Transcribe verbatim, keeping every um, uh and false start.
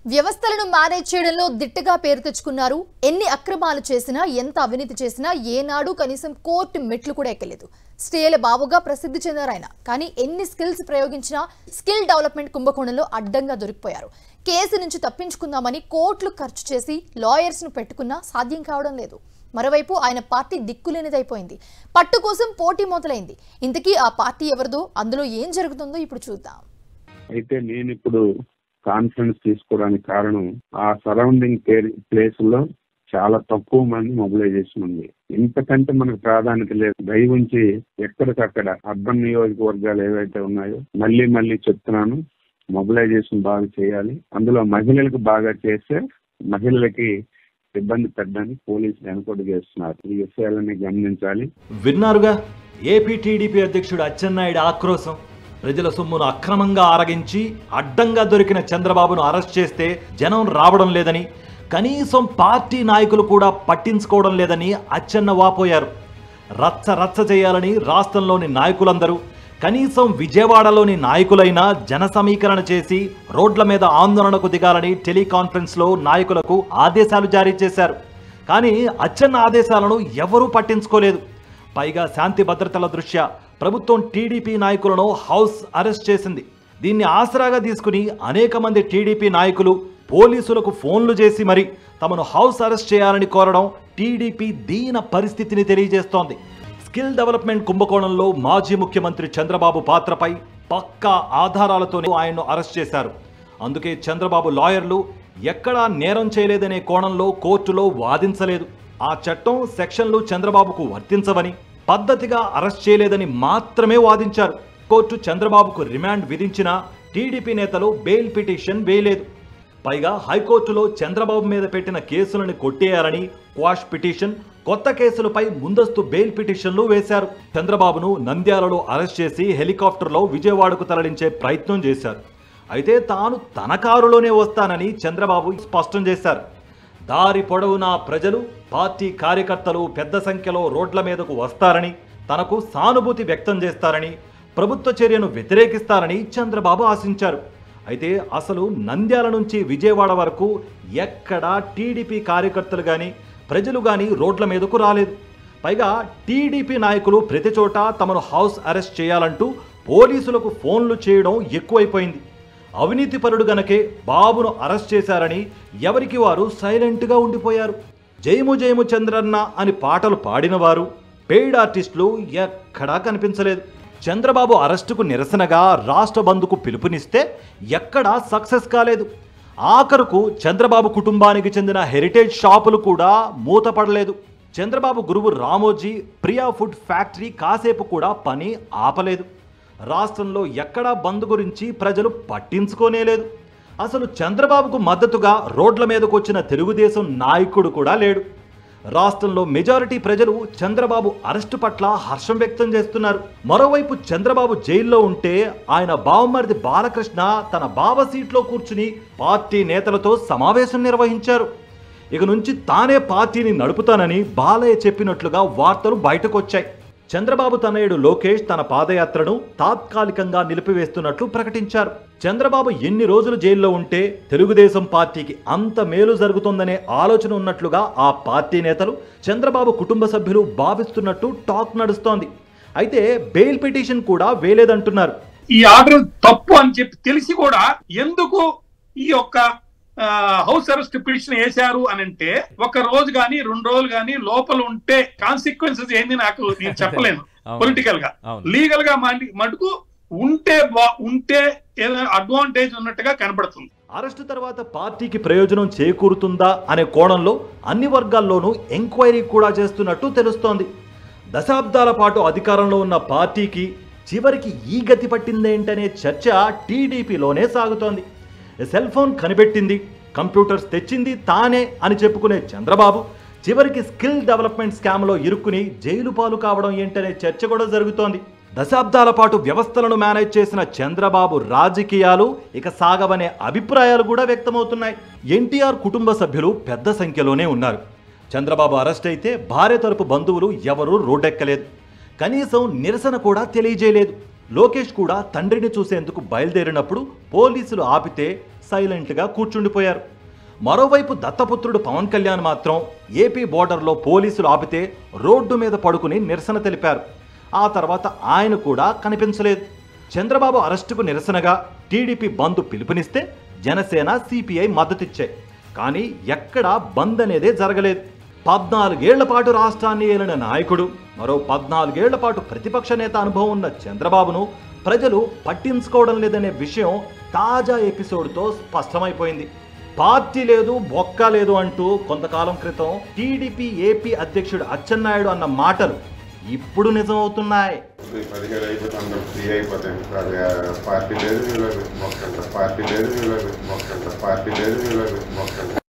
వ్యవస్థలను మేనేజ్ చేయడంలో దిట్టగా పేరు తెచ్చుకున్నారు. ఎన్ని అక్రమాలు చేసినా ఎంత అవినీతి చేసినా ఏనాడు కనీసం కోర్టు మెట్లు కూడా ఎక్కలేదు. స్టేల బావుగా ప్రసిద్ధి చెందారు ఆయన. కానీ ఎన్ని స్కిల్స్ ప్రయోగించినా స్కిల్ డెవలప్మెంట్ కుంభకోణంలో అడ్డంగా దొరికిపోయారు. కేసు నుంచి తప్పించుకుందామని కోట్లు ఖర్చు చేసి లాయర్స్ ను పెట్టుకున్నా సాధ్యం కావడం లేదు. మరోవైపు ఆయన పార్టీ దిక్కులేనిదైపోయింది. పట్టు కోసం పోటీ మొదలైంది. ఇంతకీ ఆ పార్టీ ఎవరిదో, అందులో ఏం జరుగుతుందో ఇప్పుడు చూద్దాం. అయితే నేను ఇప్పుడు కాన్ఫిడెన్స్ తీసుకోవడానికి కారణం ఆ సరౌండింగ్ ప్లేస్ లో చాలా తక్కువ మంది మొబిలైజేషన్ ఉంది. ఇంతకంటే మనకు ప్రాధాన్యత లేదు. దయవుంచి ఎక్కడికక్కడ అర్బన్ నియోజకవర్గాలు ఏవైతే ఉన్నాయో మళ్ళీ మళ్ళీ చెప్తున్నాను, మొబిలైజేషన్ బాగా చేయాలి. అందులో మహిళలకు బాగా చేస్తే మహిళలకి ఇబ్బంది పెట్టడానికి పోలీసులు ఎన్కౌంటర్ చేస్తున్నారు. ఈ విషయాలన్నీ గమనించాలి. విన్నారుగా ఏపీ టీడీపీ అధ్యక్షుడు అచ్చెన్నాయుడు ఆక్రోశం. ప్రజల సొమ్మును అక్రమంగా ఆరగించి అడ్డంగా దొరికిన చంద్రబాబును అరెస్ట్ చేస్తే జనం రావడం లేదని, కనీసం పార్టీ నాయకులు కూడా పట్టించుకోవడం లేదని అచ్చెన్న వాపోయారు. రచ్చ రచ్చ చేయాలని రాష్ట్రంలోని నాయకులందరూ, కనీసం విజయవాడలోని నాయకులైనా జన సమీకరణ చేసి రోడ్ల మీద ఆందోళనకు దిగాలని టెలికాన్ఫరెన్స్లో నాయకులకు ఆదేశాలు జారీ చేశారు. కానీ అచ్చెన్న ఆదేశాలను ఎవరూ పట్టించుకోలేదు. పైగా శాంతి భద్రతల దృష్ట్యా ప్రభుత్వం టీడీపీ నాయకులను హౌస్ అరెస్ట్ చేసింది. దీన్ని ఆసరాగా తీసుకుని అనేక మంది టీడీపీ నాయకులు పోలీసులకు ఫోన్లు చేసి మరి తమను హౌస్ అరెస్ట్ చేయాలని కోరడం టీడీపీ దీన పరిస్థితిని తెలియజేస్తోంది. స్కిల్ డెవలప్మెంట్ కుంభకోణంలో మాజీ ముఖ్యమంత్రి చంద్రబాబు పాత్రపై పక్కా ఆధారాలతోనే ఆయన్ను అరెస్ట్ చేశారు. అందుకే చంద్రబాబు లాయర్లు ఎక్కడా నేరం చేయలేదనే కోణంలో కోర్టులో వాదించలేదు. ఆ చట్టం సెక్షన్లు చంద్రబాబుకు వర్తించవని, పద్ధతిగా అరెస్ట్ చేయలేదని మాత్రమే వాదించారు. కోర్టు చంద్రబాబుకు రిమాండ్ విధించిన టీడీపీ నేతలు బెయిల్ పిటిషన్ వేయలేదు. పైగా హైకోర్టులో చంద్రబాబు మీద పెట్టిన కేసులను కొట్టేయాలని క్వాష్ పిటిషన్, కొత్త కేసులపై ముందస్తు బెయిల్ పిటిషన్లు వేశారు. చంద్రబాబును నంద్యాలలో అరెస్ట్ చేసి హెలికాప్టర్లో విజయవాడకు తరలించే ప్రయత్నం చేశారు. అయితే తాను తన కారులోనే వస్తానని చంద్రబాబు స్పష్టం చేశారు. దారి పొడవునా ప్రజలు, పార్టీ కార్యకర్తలు పెద్ద సంఖ్యలో రోడ్ల మీదకు వస్తారని, తనకు సానుభూతి వ్యక్తం చేస్తారని, ప్రభుత్వ చర్యను వ్యతిరేకిస్తారని చంద్రబాబు ఆశించారు. అయితే అసలు నంద్యాల నుంచి విజయవాడ వరకు ఎక్కడా టీడీపీ కార్యకర్తలు కానీ ప్రజలు కానీ రోడ్ల మీదకు రాలేదు. పైగా టీడీపీ నాయకులు ప్రతి చోట తమను హౌస్ అరెస్ట్ చేయాలంటూ పోలీసులకు ఫోన్లు చేయడం ఎక్కువైపోయింది. అవినీతి పరుడు గనకే బాబును అరెస్ట్ చేశారని ఎవరికి వారు సైలెంట్గా ఉండిపోయారు. జయము జయము చంద్రన్న అని పాటలు పాడిన వారు, పెయిడ్ ఆర్టిస్టులు ఎక్కడా కనిపించలేదు. చంద్రబాబు అరెస్టుకు నిరసనగా రాష్ట్ర బంద్కు పిలుపునిస్తే ఎక్కడా సక్సెస్ కాలేదు. ఆఖరుకు చంద్రబాబు కుటుంబానికి చెందిన హెరిటేజ్ షాపులు కూడా మూతపడలేదు. చంద్రబాబు గురువు రామోజీ ప్రియా ఫుడ్ ఫ్యాక్టరీ కాసేపు కూడా పని ఆపలేదు. రాష్ట్రంలో ఎక్కడా బంద్ గురించి ప్రజలు పట్టించుకోనేలేదు. అసలు చంద్రబాబుకు మద్దతుగా రోడ్ల మీదకు వచ్చిన తెలుగుదేశం నాయకుడు కూడా లేడు. రాష్ట్రంలో మెజారిటీ ప్రజలు చంద్రబాబు అరెస్టు పట్ల హర్షం వ్యక్తం చేస్తున్నారు. మరోవైపు చంద్రబాబు జైల్లో ఉంటే ఆయన బావమరిది బాలకృష్ణ తన బావ సీట్లో కూర్చుని పార్టీ నేతలతో సమావేశం నిర్వహించారు. ఇక నుంచి తానే పార్టీని నడుపుతానని బాలయ్య చెప్పినట్లుగా వార్తలు బయటకు వచ్చాయి. చంద్రబాబు తనయుడు లోకేష్ తన పాదయాత్రను తాత్కాలికంగా నిలిపివేస్తున్నట్లు ప్రకటించారు. చంద్రబాబు ఎన్ని రోజులు జైల్లో ఉంటే తెలుగుదేశం పార్టీకి అంత మేలు జరుగుతుందనే ఆలోచన ఉన్నట్లుగా ఆ పార్టీ నేతలు, చంద్రబాబు కుటుంబ సభ్యులు భావిస్తున్నట్టు టాక్ నడుస్తోంది. అయితే బెయిల్ పిటిషన్ కూడా వేలేదంటున్నారు. ఈ ఆర్డర్ తప్పు అని చెప్పి తెలిసి కూడా ఎందుకు ఈ యొక్క హౌస్ అరెస్ట్ పిటిషన్ వేశారు అని అంటే, ఒక రోజు గానీ రెండు రోజులు గానీ లోపల ఉంటే కాన్సిక్వెన్సెస్ ఏంది నాకు నేను చెప్పలేను. పొలిటికల్ గా, లీగల్ గా మటుకు ఉంటే ఉంటే ఏదైనా అడ్వాంటేజ్ ఉన్నట్టుగా కనబడుతుంది. అరెస్టు తర్వాత పార్టీకి ప్రయోజనం చేకూరుతుందా అనే కోణంలో అన్ని వర్గాల్లోనూ ఎంక్వైరీ కూడా చేస్తున్నట్టు తెలుస్తోంది. దశాబ్దాల పాటు అధికారంలో ఉన్న పార్టీకి చివరికి ఈ గతి పట్టిందేంటనే చర్చ టీడీపీలోనే సాగుతోంది. సెల్ ఫోన్ కనిపెట్టింది, కంప్యూటర్స్ తెచ్చింది తానే అని చెప్పుకునే చంద్రబాబు చివరికి స్కిల్ డెవలప్మెంట్ స్కామ్లో ఇరుక్కుని జైలు పాలు కావడం ఏంటనే చర్చ కూడా జరుగుతోంది. దశాబ్దాల పాటు వ్యవస్థలను మేనేజ్ చేసిన చంద్రబాబు రాజకీయాలు ఇక సాగవనే అభిప్రాయాలు కూడా వ్యక్తమవుతున్నాయి. ఎన్టీఆర్ కుటుంబ సభ్యులు పెద్ద సంఖ్యలోనే ఉన్నారు. చంద్రబాబు అరెస్ట్ అయితే భార్య తరపు బంధువులు ఎవరూ రోడ్డెక్కలేదు. కనీసం నిరసన కూడా తెలియజేయలేదు. లోకేష్ కూడా తండ్రిని చూసేందుకు బయలుదేరినప్పుడు పోలీసులు ఆపితే సైలెంట్గా కూర్చుండిపోయారు. మరోవైపు దత్తపుత్రుడు పవన్ కళ్యాణ్ మాత్రం ఏపీ బోర్డర్లో పోలీసులు ఆపితే రోడ్డు మీద పడుకుని నిరసన తెలిపారు. ఆ తర్వాత ఆయన కూడా కనిపించలేదు. చంద్రబాబు అరెస్టుకు నిరసనగా టీడీపీ బంద్ పిలుపునిస్తే జనసేన, సిపిఐ మద్దతిచ్చాయి. కానీ ఎక్కడా బంద్ అనేదే జరగలేదు. పద్నాలుగేళ్ల పాటు రాష్ట్రాన్ని ఏలిన నాయకుడు, మరో పద్నాలుగేళ్ల పాటు ప్రతిపక్ష నేత అనుభవం ఉన్న చంద్రబాబును ప్రజలు పట్టించుకోవడం లేదనే విషయం తాజా ఎపిసోడ్తో స్పష్టమైపోయింది. పార్టీ లేదు, బొక్క లేదు అంటూ కొంతకాలం క్రితం టీడీపీ ఏపీ అధ్యక్షుడు అచ్చెన్నాయుడు అన్న మాటలు ఇప్పుడు నిజమవుతున్నాయి. పదిహేడు అయిపోతే అందరూ ఫ్రీ అయిపోతాయి. పార్టీ లేదు, పార్టీ లేదు, పార్టీ లేదు, పార్టీ లేదు.